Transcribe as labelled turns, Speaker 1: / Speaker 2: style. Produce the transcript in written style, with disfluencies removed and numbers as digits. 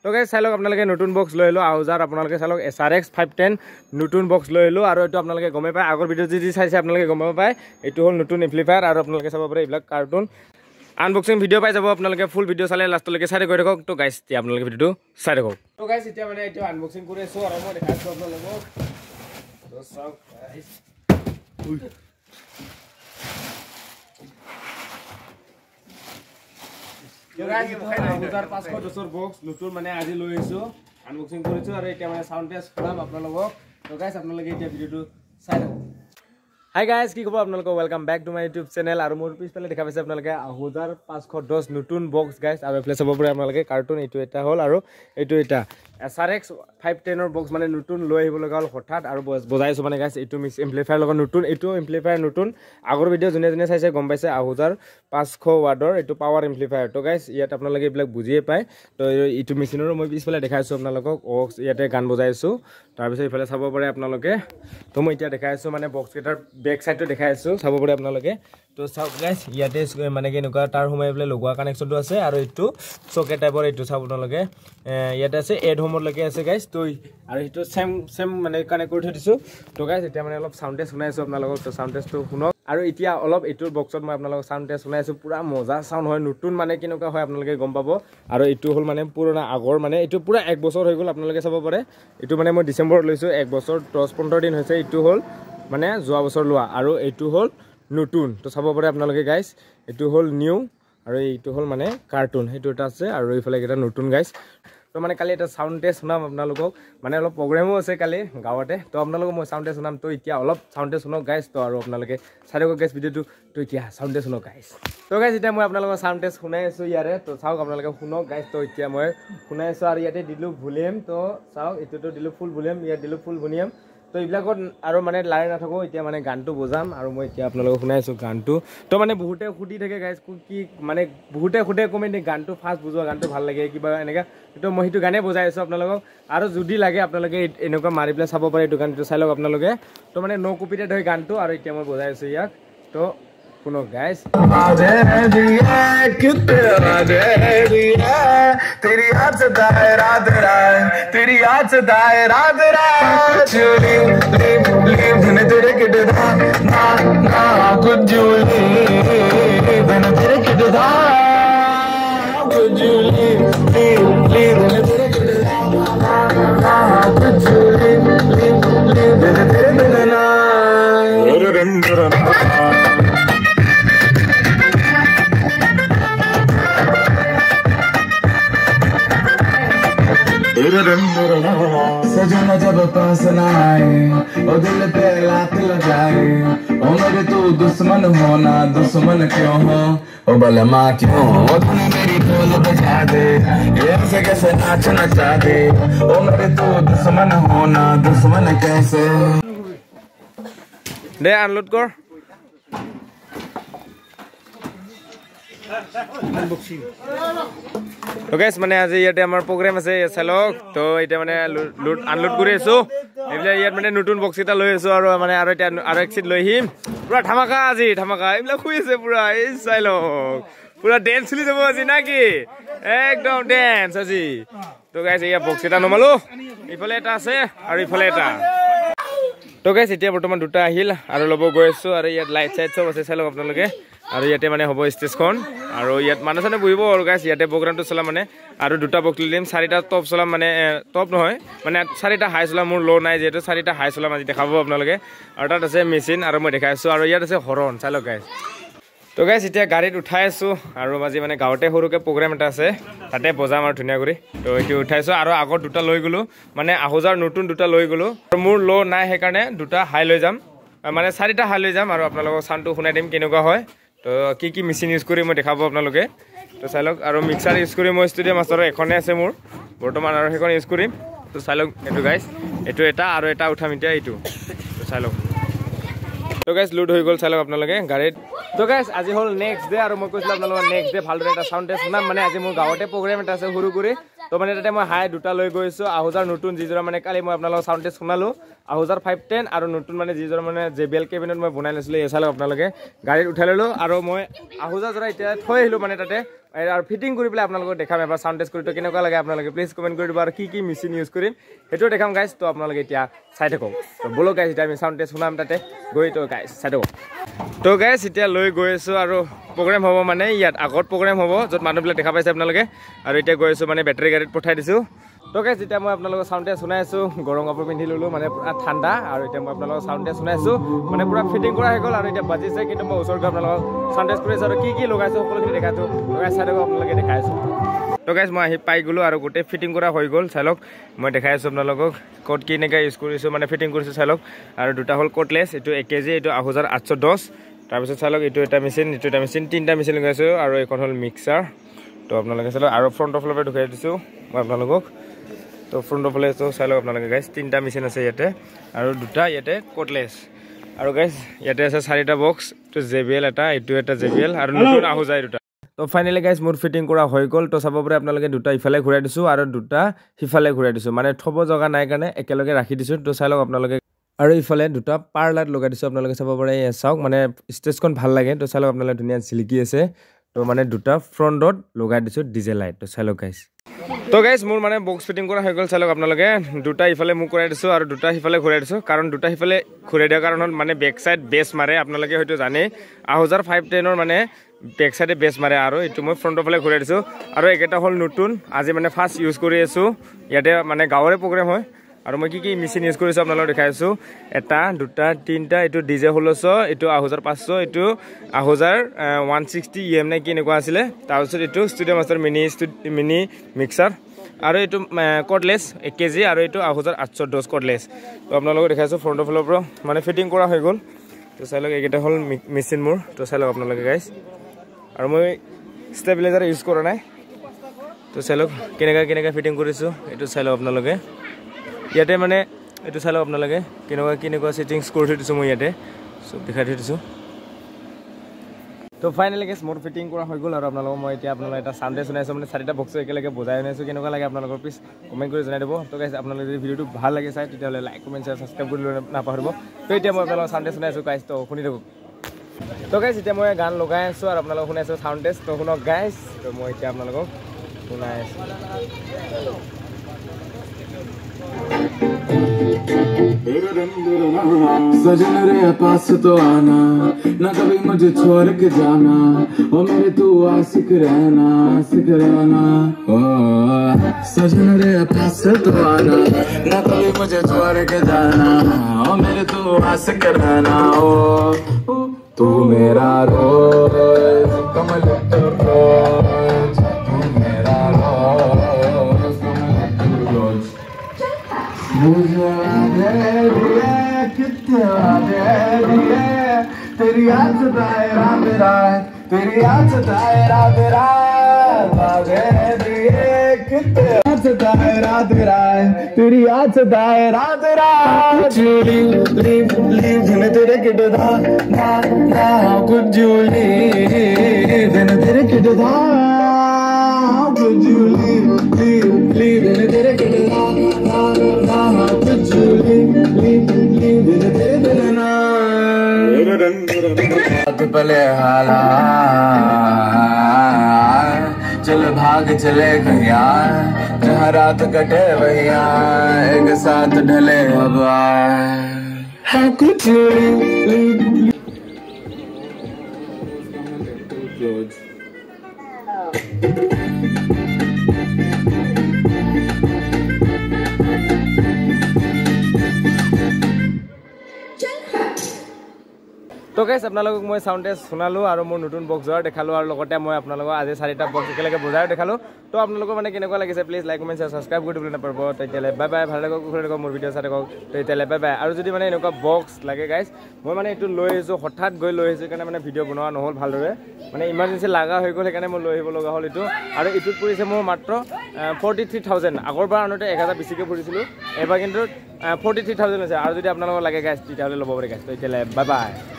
Speaker 1: guys চাই লওক আপোনালোকে নতুন বক্স লৈ আহিলোঁ আহুজাৰ আপোনালোকে চাই লওক SRX-510 নতুন বক্স লৈ আহিলোঁ আৰু এইটো আপোনালোকে গমে পায় আগৰ ভিডিঅ' যি চাইছে আপোনালোকে গম পায় এইটো হ'ল নতুন এম্প্লিফায়াৰ আৰু আপোনালোকে চাব পাৰে এইবিলাক কাৰ্টুন আনবক্সিং ভিডিঅ' পাই যাব আপোনালোকে ফুল ভিডিঅ' চালে লাষ্টলৈকে চাই গৈ থাকক তো গাইজ এতিয়া আপোনালোকে ভিডিঅ'টো চাই থাকক তো গাইজ এতিয়া মানে এইটো আনবক্সিং কৰি আছোঁ আৰু মই দেখাইছোঁ আপোনালোকক তো চাওক গাইজ Ahujar 510 বক্স নতুন মানে আজি লৈ আহিছোঁ আনবক্সিং কৰিছোঁ আৰু এতিয়া মানে সাউন্ড টেষ্ট কৰাম আপোনালোকক তো গাইজ আপোনালোকে এতিয়া ভিডিঅ'টো চাই থাকক হাই গাইজ কি খবৰ আপোনালোকক welcome back to my YouTube channel আৰু মোৰ পিছফালে দেখা পাইছে আপোনালোকে Ahujar 510 নতুন বক্স গাইজ আৰু এইফালে চাব পাৰে আপোনালোকে কাৰ্টুন এইটো এটা হ'ল আৰু এইটো এটা SRX-510 বক্স মানে নতুন লৈ আহিব লগা হ'ল হঠাৎ আৰু বজাইছোঁ মানে গাইজ এইটো মিক্স এম্প্লিফায়াৰ লগত নতুন এইটো এম্প্লিফায়াৰ নতুন আগৰ ভিডিঅ' যোনে চাইছে গম পাইছে Ahujar 500 ৱাটৰ এইটো পাৱাৰ এম্প্লিফায়াৰ তো গাইজ ইয়াত আপোনালোকে এইবিলাক বুজিয়ে পায় তো এইটো মেচিনৰো মই পিছফালে দেখাইছোঁ আপোনালোকক ইয়াতে গান বজাইছোঁ তাৰপিছত এইফালে চাব পাৰে আপোনালোকে তো মই এতিয়া দেখাইছোঁ মানে বক্স কেইটাৰ বেক চাইডটো দেখাইছোঁ চাব পাৰে আপোনালোকে তো চাওক গাইজ ইয়াতে মানে কেনেকুৱা তাৰ সোমাই পেলাই লগোৱা কানেকশ্যনটো আছে আৰু এইটো চকেট টাইপৰ এইটো চাব আপোনালোকে ইয়াতে আছে এড হোমলৈকে আছে গাইজ তো আৰু এইটো চেম মানে কানেক্ট কৰি থৈ দিছোঁ তো গাইজ এতিয়া মানে অলপ চাউণ্ড টেষ্ট শুনাইছোঁ আপোনালোকক তো চাউণ্ড টেষ্টটো শুনক আৰু এতিয়া অলপ এইটোৰ বক্সত মই আপোনালোকক চাউণ্ড টেষ্ট শুনাইছোঁ পুৰা মজা চাউণ্ড হয় নতুন মানে কেনেকুৱা হয় আপোনালোকে গম পাব আৰু এইটো হ'ল মানে পুৰণা আগৰ মানে এইটো পুৰা 1 বছৰ হৈ গ'ল আপোনালোকে চাব পাৰে এইটো মানে মই ডিচেম্বৰত লৈছোঁ 1 বছৰ 10-15 দিন হৈছে এইটো হ'ল মানে যোৱা বছৰ লোৱা আৰু এইটো হ'ল নতুন তো চাব পাৰে আপোনালোকে গাইজ এইটো হ'ল নিউ আৰু এইটো হ'ল মানে কাৰ্টুন সেইটো এটা আছে আৰু এইফালে এটা নতুন গাইজ তো মানে কালি এটা চাউণ্ড টেষ্ট শুনাম আপোনালোকক মানে অলপ প্ৰগ্ৰেমো আছে কালি গাঁৱতে তো আপোনালোকক মই চাউণ্ড টেষ্ট শুনাম তো এতিয়া অলপ চাউণ্ড টেষ্ট শুনক গাইজ তো আৰু আপোনালোকে চাই থাকক গাইজ ভিডিঅ'টো তো এতিয়া চাউণ্ড টেষ্ট শুনক গাইজ তো গাইজ এতিয়া মই আপোনালোকৰ চাউণ্ড টেষ্ট শুনাই আছোঁ ইয়াৰে তো চাওক আপোনালোকে শুনক গাইজ তো এতিয়া মই শুনাই আছোঁ আৰু ইয়াতে দিলোঁ ভলিউম তো চাওক এইটোতো দিলোঁ ফুল ভলিউম ইয়াত দিলোঁ ফুল ভলিউম তো এইবিলাকত আৰু মানে লাৰি নাথাকোঁ এতিয়া মানে গানটো বজাম আৰু মই এতিয়া আপোনালোকক শুনাই আছোঁ গানটো তো মানে বহুতে সুধি থাকে গাইজ কি মানে বহুতে সোধে কমেণ্ট গানটো ফাৰ্ষ্ট বুজোৱা গানটো ভাল লাগে কিবা এনেকৈ তো মই সেইটো গানেই বজাই আছোঁ আপোনালোকক আৰু যদি লাগে আপোনালোকে এনেকুৱা মাৰি পেলাই চাব পাৰে এইটো গানটো চাই লওক আপোনালোকে তো মানে ন' কপিৰাইট হয় গানটো আৰু এতিয়া মই বজাই আছোঁ ইয়াক তো শুনক গাইজ
Speaker 2: सजना जब पास ना आए ओ दिल पे लात लगाए ओ मेरे तू दुश्मन होना दुश्मन क्यों हो ओ बलमा क्यों ओ तूने मेरी ढोल बजा दे ऐसे कैसे नाच नचा दे ओ मेरे तू दुश्मन होना दुश्मन कैसे
Speaker 1: दे अनलोड कर আনবক্সিং তো গাইজ মানে আজি ইয়াতে আমাৰ প্ৰগ্ৰেম আছে চালক তো এতিয়া মানে আনলোড কৰি আছোঁ এইবিলাক ইয়াত মানে নতুন বক্স এটা লৈ আছোঁ আৰু মানে আৰু এতিয়া আৰু এক চিট লৈ আহিম পুৰা ধামাকা আজি ধামাকা এইবিলাক শুই আছে পুৰা এই চাই লওক পুৰা ডেন্স চলি যাব আজি না কি একদম ডেন্স আজি তো গাইজ এয়া বক্স এটা নমালোঁ ইফালে এটা আছে আৰু ইফালে এটা তো গাইজ এতিয়া বৰ্তমান দুটা আহিল আৰু ল'ব গৈ আছোঁ আৰু ইয়াত লাইট চাইট চব আছে চাই লওক আপোনালোকে আৰু ইয়াতে মানে হ'ব ষ্টেজখন আৰু ইয়াত মানুহ চানে বহিব আৰু গাইজ ইয়াতে প্ৰগ্ৰামটো চলাম মানে আৰু দুটা বক্স লৈ দিম 4টা টপ চলাম মানে টপ নহয় মানে 4টা হাই চলাম মোৰ ল' নাই যিহেতু 4টা হাই চলাম আজি দেখাব আপোনালোকে আৰু তাত আছে মেচিন আৰু মই দেখাই আছোঁ আৰু ইয়াত আছে হৰণ চাই লওক গাইজ তো গাইজ এতিয়া গাড়ীত উঠাই আছোঁ আৰু আজি মানে গাঁৱতে সৰুকৈ প্ৰগ্ৰেম এটা আছে তাতে বজাম আৰু ধুনীয়া কৰি তো এইটো উঠাইছোঁ আৰু আগত দুটা লৈ গ'লোঁ মানে Ahujar নতুন দুটা লৈ গ'লোঁ আৰু মোৰ ল' নাই সেইকাৰণে দুটা হাই লৈ যাম মানে 4টা হাই লৈ যাম আৰু আপোনালোকক চাউণ্ডটো শুনাই দিম কেনেকুৱা হয় তো কি মেচিন ইউজ কৰি মই দেখাব আপোনালোকে তো চাই লওক আৰু মিক্সাৰ ইউজ কৰি মই ষ্টুডিঅ'মাষ্টাৰৰ এখনে আছে মোৰ বৰ্তমান আৰু সেইখন ইউজ কৰিম তো চাই লওক এইটো গাইজ এইটো এটা আৰু এটা উঠাম এতিয়া এইটো তো চাই লওক তো গাইজ লোড হৈ গ'ল চাই লওক আপোনালোকে গাড়ীত তো গাইজ আজি হ'ল নেক্সট ডে আৰু মই কৈছিলোঁ আপোনালোকৰ নেক্সট ডে ভালদৰে এটা চাউণ্ড টেষ্ট শুনাম মানে আজি মোৰ গাঁৱতে প্ৰগ্ৰেম এটা আছে সৰু কৰি তো মানে তাতে মই হাই দুটা লৈ গৈছোঁ Ahujar নতুন যিযোৰা মানে কালি মই আপোনালোকৰ চাউণ্ড টেষ্ট শুনালোঁ Ahujar 510 আৰু নতুন মানে যিযোৰা মানে JBL কেবিনেট মই বনাই লৈছিলোঁ এই চাই লওক আপোনালোকে গাড়ীত উঠাই ল'লোঁ আৰু মই Ahujar যোৰা এতিয়া থৈ আহিলোঁ মানে তাতে আৰু ফিটিং কৰি পেলাই আপোনালোকক দেখাম এবাৰ সাউন্ড টেষ্ট কৰি তো কেনেকুৱা লাগে আপোনালোকে প্লিজ কমেন্ট কৰি দিব আৰু কি মেচিন ইউজ কৰিম হেটো দেখাম গাইজ তো আপোনালোকে এতিয়া চাই থাকক তো বলো গাইজ এতিয়া আমি সাউন্ড টেষ্ট শুনাম তাতে গৈ তো গাইজ চাই থাকক তো গাইজ এতিয়া লৈ গৈ আছো আৰু প্ৰগ্ৰাম হ'ব মানে ইয়াত আগত প্ৰগ্ৰাম হ'ব য'ত মানুহবিলাক দেখা পাইছে আপোনালোকে আৰু এতিয়া গৈ আছো মানে বেটাৰী গাড়ীত পঠাই দিছো তো গাইজ এতিয়া মই আপোনালোকক সাউন্ড টেষ্ট শুনাই আছো গৰম কাপোৰ পিন্ধি ললো মানে পুৰা ঠাণ্ডা আৰু এতিয়া মই আপোনালোকক সাউন্ড টেষ্ট শুনাই আছো মানে পুৰা ফিটিং কৰা হৈ গ'ল আৰু এতিয়া বাজিছে কিন্তু মই ওচৰত গৈ আপোনালোকক সাউন্ড টেষ্ট কৰি আছো আৰু কি লগাইছো সকলোখিনি দেখাইছো গাইজ চাই থাকক আপোনালোকে দেখাই আছো তো গাইজ মই আহি পাই গ'লো আৰু গোটেই ফিটিং কৰা হৈ গ'ল চাই লওক মই দেখাই আছো আপোনালোকক ক'ত কি এনেকৈ ইউজ কৰিছো মানে ফিটিং কৰিছো চাই লওক আৰু দুটা হ'ল কটলেছ এইটো 1 কেজি এইটো Ahuja 810 তাৰপিছত চাই লওক এইটো এটা মেচিন এইটো এটা মেচিন তিনিটা মেচিন লগাইছো আৰু এইখন হ'ল মিক্সাৰ তো আপোনালোকে চাই লওক আৰু ফ্ৰণ্টৰ ফালৰ পৰা ঢুকাই দিছো মই আপোনালোকক তো ফ্ৰণ্টৰ ফালে চাই লওক আপোনালোকে গাইজ তিনিটা মেচিন আছে ইয়াতে আৰু দুটা ইয়াতে কটলেছ আৰু গাইজ ইয়াতে আছে 4টা বক্স এইটো JBL এটা এইটো এটা JBL আৰু নতুন Ahuja দুটা তো ফাইনালি গাইজ মোৰ ফিটিং কৰা হৈ গ'ল তো চাব পাৰে আপোনালোকে দুটা ইফালে ঘূৰাই দিছো আৰু দুটা সিফালে ঘূৰাই দিছো মানে থব জগা নাই কাৰণে একেলগে ৰাখি দিছো তো চাই লওক আপোনালোকে আৰু ইফালে দুটা পাৰ লাইট লগাই দিছো আপোনালোকে চাব পাৰে চাওক মানে ষ্টেজখন ভাল লাগে তো চাই লওক আপোনালোকে ধুনীয়া জিলিকি আছে তো মানে দুটা ফ্ৰণ্টত লগাই দিছো ডিজে লাইট তো চাই লওক গাইজ তো গাইজ মোৰ মানে বক্স ফিটিং কৰা হৈ গ'ল চাই লওক আপোনালোকে দুটা ইফালে মুখ কৰাই দিছো আৰু দুটা সিফালে ঘূৰাই দিছো কাৰণ দুটা সিফালে ঘূৰাই দিয়াৰ কাৰণ হ'ল মানে বেক সাইড বেছ মাৰে আপোনালোকে হয়তো জানে Ahuja 510 মানে বেক সাইডে বেছ মাৰে আৰু এইটো মই ফ্ৰণ্টৰ ফালে ঘূৰাই দিছো আৰু একেটা হ'ল নতুন আজি মানে ফাৰ্ষ্ট ইউজ কৰি আছো ইয়াতে মানে গাঁৱৰে প্ৰগ্ৰাম হয় আৰু মই কি মেচিন ইউজ কৰিছো আপোনালোকক দেখাই আছো এটা দুটা তিনিটা এইটো ডিজে 1600 এইটো Ahuja 500 এইটো Ahuja 160 EM নে কি এনেকুৱা আছিলে তাৰপিছত এইটো studiomaster মিনি মিক্সাৰ আৰু এইটো কটলেছ 1 কেজি আৰু এইটো Ahuja 810 কটলেছ তো আপোনালোকক দেখাইছো ফ্ৰণ্টৰ ফালৰ পৰা মানে ফিটিং কৰা হৈ গ'ল তো চাই লওক এইকেইটা হ'ল মেচিন মোৰ তো চাই লওক আপোনালোকে গাইজ আৰু মই ষ্টেবিলাইজাৰ ইউজ কৰা নাই তো চাই লওক কেনেকৈ ফিটিং কৰিছো এইটো চাই লওক আপোনালোকে ইয়াতে মানে এইটো চাই লওক আপোনালোকে কেনেকুৱা সেটিংছ কৰি থৈ দিছো মই ইয়াতে সব দেখাই থৈ দিছো তো ফাইনালি গাইজ মোৰ ফিটিং কৰা হৈ গ'ল আৰু আপোনালোকক মই এতিয়া আপোনালোকে এটা সাউন্ড টেষ্ট শুনাইছো মানে 4টা বক্স একেলগে বজাই শুনাইছো কেনেকুৱা লাগে আপোনালোকৰ প্লিজ কমেন্ট কৰি জনাই দিব তো গাইজ আপোনালোকে যদি ভিডিঅ'টো ভাল লাগে চাই তেতিয়াহ'লে লাইক কমেন্ট শ্বেয়াৰ সাবস্ক্ৰাইব কৰি নাপাহৰিব তো এতিয়া মই আপোনালোকক সাউন্ড টেষ্ট শুনাইছো গাইজ তো শুনি থাকক তো গাইজ এতিয়া মই গান লগাই আছো আৰু আপোনালোকক শুনাইছো সাউন্ড টেষ্ট তো শুনক গাইজ তো মই এতিয়া আপোনালোকক শুনাই আছো
Speaker 2: सजन रे पास तो आना ना कभी मुझे छोड़ के जाना ओ मेरे तू आशिक रहना ओ सजन रे पास तो आना ना कभी मुझे छोड़ के जाना ओ मेरे तू आशिक रहना ओ तू मेरा रोज कमल रोज तू मेरा रोज कमल रोज मुझे तेरी याद दायरा मेरा तेरी याद दायरा मेरा दायरा तेरा तेरी याद दायरा तेरा लीव तेरे किड दा ना कुछ लीव तेरे किड दा कुछ लीव तेरे किड दा ना कुछ लीव तेरे दिल ना पले हाला चल भाग चले गया जहाँ रात कटे भैया एक साथ ढले हवा कुछ
Speaker 1: তো গাইজ আপোনালোকক মই সাউন্ড টেষ্ট শুনালো আৰু মোৰ নতুন বক্স জোৱাৰ দেখালো আৰু লগতে মই আপোনালোকক আজি 4টা বক্স একেলগে বজাই দেখালো তো আপোনালোকৰ মানে কেনেকুৱা লাগিছে please like comment share subscribe কৰি দিবলৈ নাপাহৰিব তেতিয়ালে বাই বাই ভাল লাগক ঘূৰি লাগক মোৰ ভিডিঅ' চাই থাকক তেতিয়ালে বাই বাই আৰু যদি মানে এনেকুৱা বক্স লাগে গাইজ মই মানে এইটো লৈ আহিছো হঠাৎ গৈ লৈ আহিছো কাৰণে মানে ভিডিঅ' বনোৱা নহ'ল ভালদৰে মানে ইমাৰ্জেঞ্চি লাগা হৈ গ'ল সেইকাৰণে মই লৈ আহিব লগা হ'ল এইটো আৰু এইটোত পৰিছে মোৰ মাত্ৰ 43,000 আগৰবাৰ আনোতে 1000 বেছিকৈ পৰিছিলোঁ এবাৰ কিন্তু 43,000 হৈছে আৰু যদি আপোনালোকৰ লাগে গাইজ তেতিয়াহ'লে ল'ব পাৰে গাইজ তো তেতিয়ালে বাই বাই